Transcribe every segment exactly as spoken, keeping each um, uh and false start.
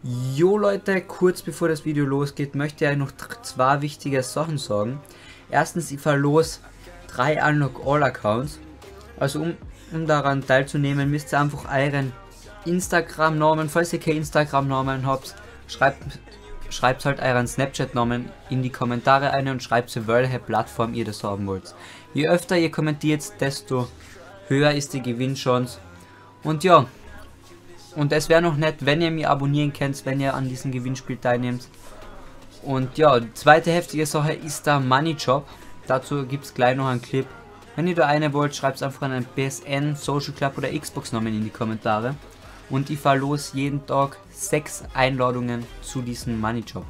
Jo Leute, kurz bevor das Video losgeht, möchte ich euch noch zwei wichtige Sachen sagen. Erstens, ich verlose drei Unlock All Accounts. Also um, um daran teilzunehmen, müsst ihr einfach euren Instagram-Namen, falls ihr keinen Instagram-Namen habt, schreibt, schreibt halt euren Snapchat-Namen in die Kommentare ein und schreibt zu welche Plattform ihr das haben wollt. Je öfter ihr kommentiert, desto höher ist die Gewinnchance. Und ja, und es wäre noch nett, wenn ihr mir abonnieren könnt, wenn ihr an diesem Gewinnspiel teilnehmt. Und ja, die zweite heftige Sache ist der Money Job. Dazu gibt es gleich noch einen Clip. Wenn ihr da eine wollt, schreibt einfach einen B S N, Social Club oder Xbox Namen in die Kommentare. Und ich verlose jeden Tag sechs Einladungen zu diesem Money Job.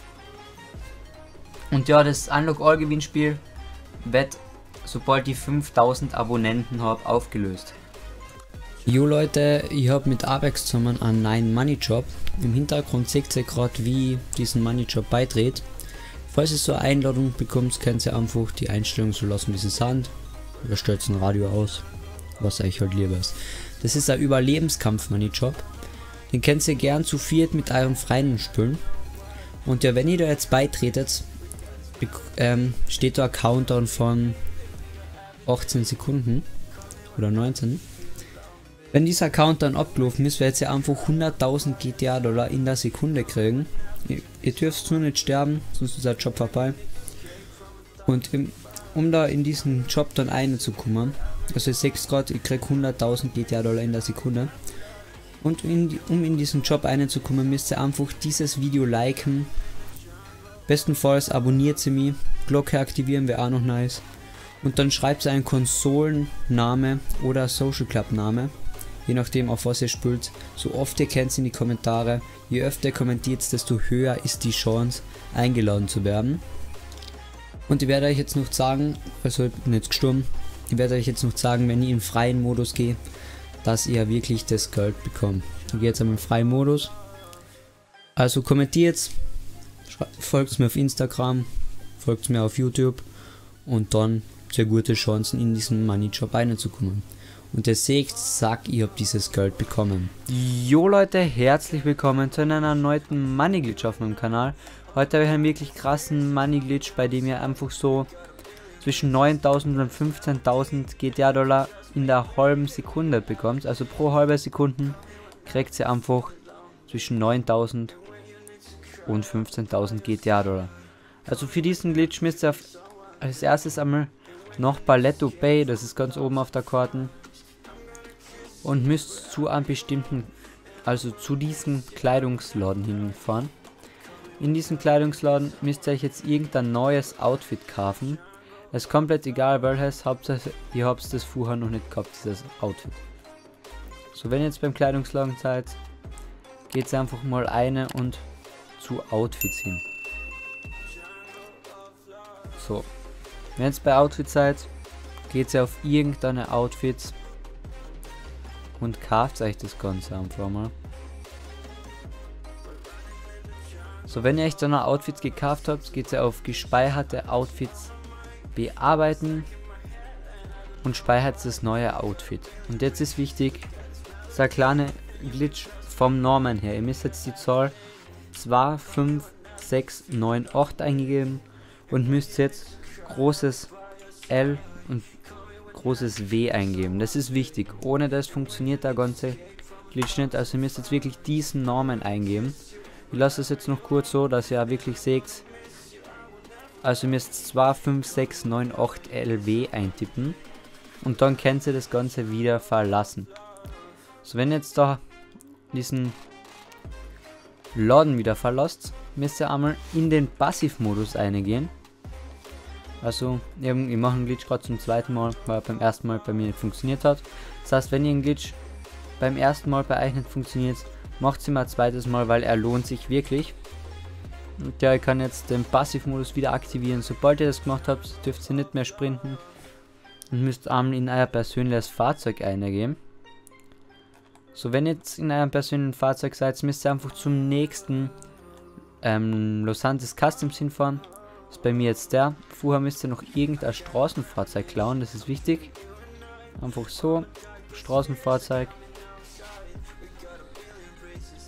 Und ja, das Unlock All Gewinnspiel wird, sobald ich fünftausend Abonnenten habe, aufgelöst. Jo Leute, ich habe mit Abex zusammen einen neuen Money Job. Im Hintergrund seht ihr gerade, wie diesen Money Job beiträgt. Falls ihr so eine Einladung bekommt, könnt ihr einfach die Einstellung so lassen, wie sie sind. Oder stellt ein Radio aus, was euch halt lieber ist. Das ist ein Überlebenskampf Money Job. Den könnt ihr gern zu viert mit euren Freunden spielen. Und ja, wenn ihr da jetzt beitretet, ähm, steht da ein Countdown von achtzehn Sekunden oder neunzehn. Wenn dieser Account dann abgelaufen ist, werdet ihr einfach hunderttausend G T A-Dollar in der Sekunde kriegen. Ihr, ihr dürft nur nicht sterben, sonst ist der Job vorbei. Und im, um da in diesen Job dann reinzukommen, also ihr seht gerade, ich kriege hunderttausend G T A-Dollar in der Sekunde. Und in die, um in diesen Job reinzukommen, müsst ihr einfach dieses Video liken. Bestenfalls abonniert sie mich, Glocke aktivieren wäre auch noch nice. Und dann schreibt ihr einen Konsolenname oder Social Club Name. Je nachdem auf was ihr spielt, so oft ihr kennt in die Kommentare, je öfter ihr kommentiert, desto höher ist die Chance eingeladen zu werden. Und ich werde euch jetzt noch sagen, also ich bin jetzt gestorben, ich werde euch jetzt noch sagen, wenn ich in freien Modus gehe, dass ihr wirklich das Geld bekommt. Ich gehe jetzt einmal in freien Modus. Also kommentiert, folgt mir auf Instagram, folgt mir auf YouTube und dann sehr gute Chancen in diesen Money Job reinzukommen. Und ihr seht, sag ich habe dieses Geld bekommen. Jo Leute, herzlich willkommen zu einem erneuten Money Glitch auf meinem Kanal. Heute habe ich einen wirklich krassen Money Glitch, bei dem ihr einfach so zwischen neuntausend und fünfzehntausend G T A-Dollar in der halben Sekunde bekommt. Also pro halbe Sekunde kriegt ihr einfach zwischen neuntausend und fünfzehntausend G T A-Dollar. Also für diesen Glitch müsst ihr auf, als erstes einmal noch Paletto Bay, das ist ganz oben auf der Karte. Und müsst zu einem bestimmten, also zu diesem Kleidungsladen hinfahren. In diesem Kleidungsladen müsst ihr euch jetzt irgendein neues Outfit kaufen. Es ist komplett egal welches, Hauptsache ihr habt das vorher noch nicht gehabt, dieses Outfit. So, wenn ihr jetzt beim Kleidungsladen seid, geht es einfach mal eine und zu Outfits hin. So, wenn ihr jetzt bei Outfits seid, geht ihr auf irgendeine Outfits und kauft euch das Ganze einfach mal. So, wenn ihr euch dann ein Outfit gekauft habt, geht ihr auf gespeicherte Outfits bearbeiten und speichert das neue Outfit. Und jetzt ist wichtig, das ist ein kleiner Glitch vom Namen her. Ihr müsst jetzt die Zahl zwei fünf sechs neun acht eingeben und müsst jetzt großes L und großes W eingeben. Das ist wichtig. Ohne das funktioniert der ganze Glitch nicht. Also ihr müsst jetzt wirklich diesen Namen eingeben. Ich lasse es jetzt noch kurz so, dass ihr auch wirklich seht. Also ihr müsst zwei fünf sechs neun acht L W eintippen. Und dann könnt ihr das Ganze wieder verlassen. So, wenn ihr jetzt da diesen Laden wieder verlasst, müsst ihr einmal in den Passivmodus eingehen. Also, ich mache einen Glitch gerade zum zweiten Mal, weil er beim ersten Mal bei mir nicht funktioniert hat. Das heißt, wenn ihr einen Glitch beim ersten Mal bei euch nicht funktioniert, macht es immer ein zweites Mal, weil er lohnt sich wirklich. Und ja, ich kann jetzt den Passivmodus wieder aktivieren. Sobald ihr das gemacht habt, dürft ihr nicht mehr sprinten und müsst einmal in euer persönliches Fahrzeug eingeben. So, wenn ihr jetzt in eurem persönlichen Fahrzeug seid, müsst ihr einfach zum nächsten ähm, Los Santos Customs hinfahren. Das ist bei mir jetzt der. Vorher müsst ihr noch irgendein Straßenfahrzeug klauen, das ist wichtig. Einfach so, Straßenfahrzeug.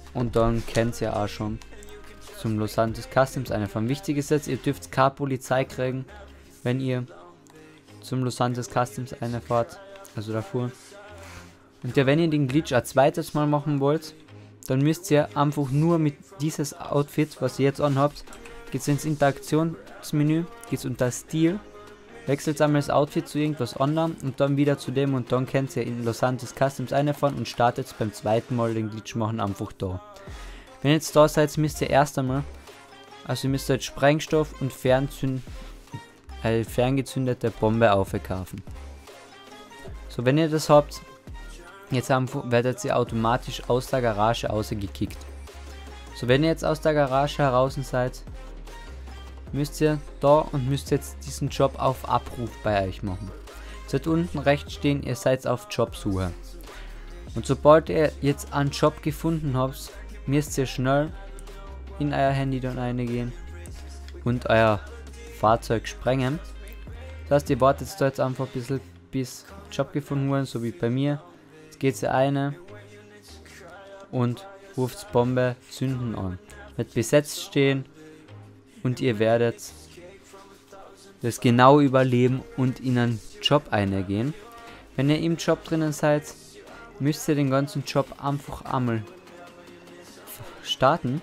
Und dann kennt ihr auch schon zum Los Santos Customs einfahren. Wichtig ist jetzt, ihr dürft keine Polizei kriegen, wenn ihr zum Los Santos Customs einfahrt, also davor. Und ja, wenn ihr den Glitch ein zweites Mal machen wollt, dann müsst ihr einfach nur mit dieses Outfit, was ihr jetzt anhabt, geht's ins Interaktionsmenü, geht's unter Stil, wechselt einmal das Outfit zu irgendwas anderem und dann wieder zu dem und dann könnt ihr in Los Santos Customs einfahren und startet beim zweiten Mal den Glitch machen einfach da. Wenn ihr jetzt da seid, müsst ihr erst einmal, also ihr müsst jetzt Sprengstoff und Fernzünd, äh, ferngezündete Bombe aufkaufen. So, wenn ihr das habt, jetzt haben, werdet ihr automatisch aus der Garage rausgekickt. So, wenn ihr jetzt aus der Garage heraus seid, müsst ihr da und müsst jetzt diesen Job auf Abruf bei euch machen. Seid unten rechts stehen, ihr seid auf Jobsuche. Und sobald ihr jetzt einen Job gefunden habt, müsst ihr schnell in euer Handy dann reingehen und euer Fahrzeug sprengen. Das heißt, ihr wartet da jetzt einfach ein bisschen, bis Job gefunden wurde, so wie bei mir. Jetzt geht ihr eine und ruft Bombe zünden an. Wird besetzt stehen und ihr werdet das genau überleben und in einen Job eingehen. Wenn ihr im Job drinnen seid, müsst ihr den ganzen Job einfach einmal starten.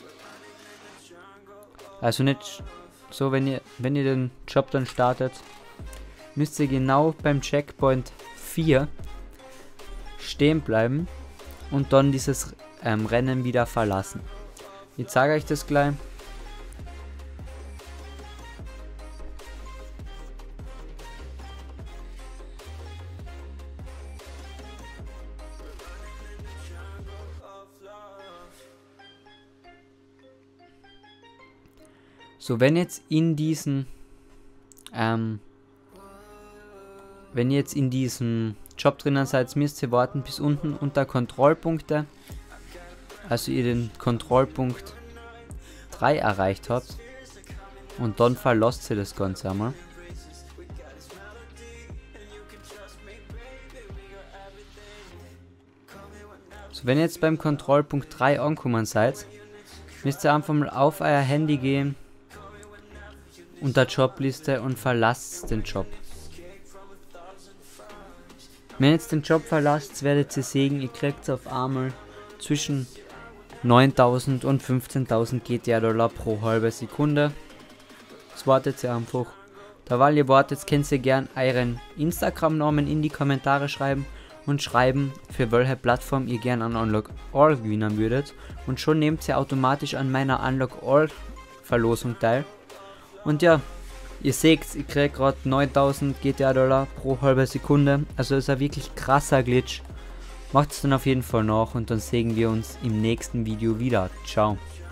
Also nicht so, wenn ihr wenn ihr den Job dann startet, müsst ihr genau beim Checkpoint vier stehen bleiben und dann dieses ähm, Rennen wieder verlassen. Ich zeige euch das gleich. So, wenn jetzt in diesen, ähm, wenn ihr jetzt in diesem Job drinnen seid, müsst ihr warten bis unten unter Kontrollpunkte, also ihr den Kontrollpunkt drei erreicht habt und dann verlasst ihr das Ganze einmal. So, wenn ihr jetzt beim Kontrollpunkt drei angekommen seid, müsst ihr einfach mal auf euer Handy gehen, unter Jobliste und verlasst den Job. Wenn ihr jetzt den Job verlasst, werdet ihr sehen, ihr kriegt auf einmal zwischen neuntausend und fünfzehntausend G T A-Dollar pro halbe Sekunde. Das wartet ihr einfach. Da weil ihr wartet, könnt ihr gern euren Instagram-Namen in die Kommentare schreiben und schreiben, für welche Plattform ihr gern an Unlock All gewinnen würdet. Und schon nehmt ihr automatisch an meiner Unlock All Verlosung teil. Und ja, ihr seht, ich kriege gerade neuntausend G T A-Dollar pro halbe Sekunde. Also ist ein wirklich krasser Glitch. Macht es dann auf jeden Fall nach und dann sehen wir uns im nächsten Video wieder. Ciao.